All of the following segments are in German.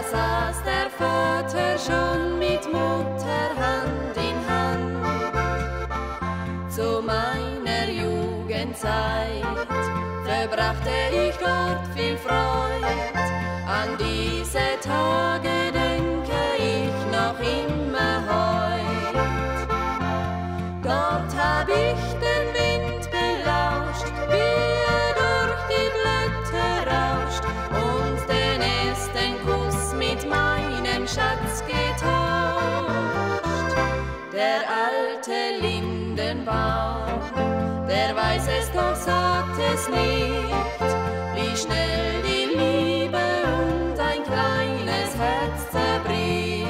saß der Vater schon mit Mutter Hand in Hand. Zu meiner Jugendzeit verbrachte ich dort viel Freud. An diese Tage denke ich noch immer heut. Dort hab ich den Wind belauscht, wie er durch die Blätter rauscht, und den ersten Kuss mit meinem Schatz getauscht. Der alte Lindenbaum, der weiß es doch, sagt es nicht, wie schnell die Liebe und ein kleines Herz zerbricht.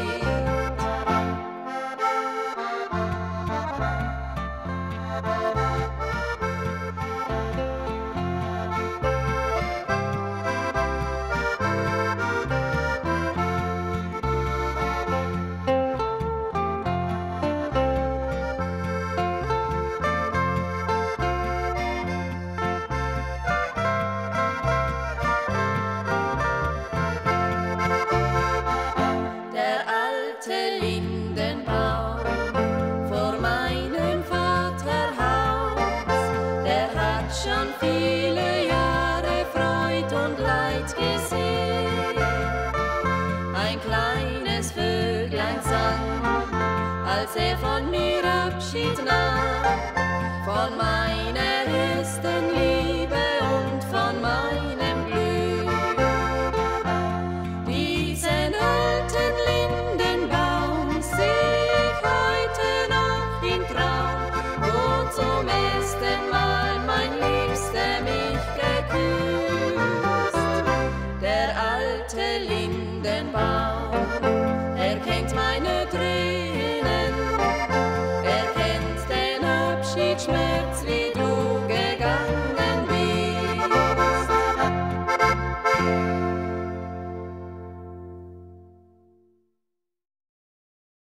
Lindenbaum vor meinem Vaterhaus, der hat schon viele Jahre Freud und Leid gesehen. Ein kleines Vöglein sang, als er von mir Abschied nahm, von meiner ersten Liebe.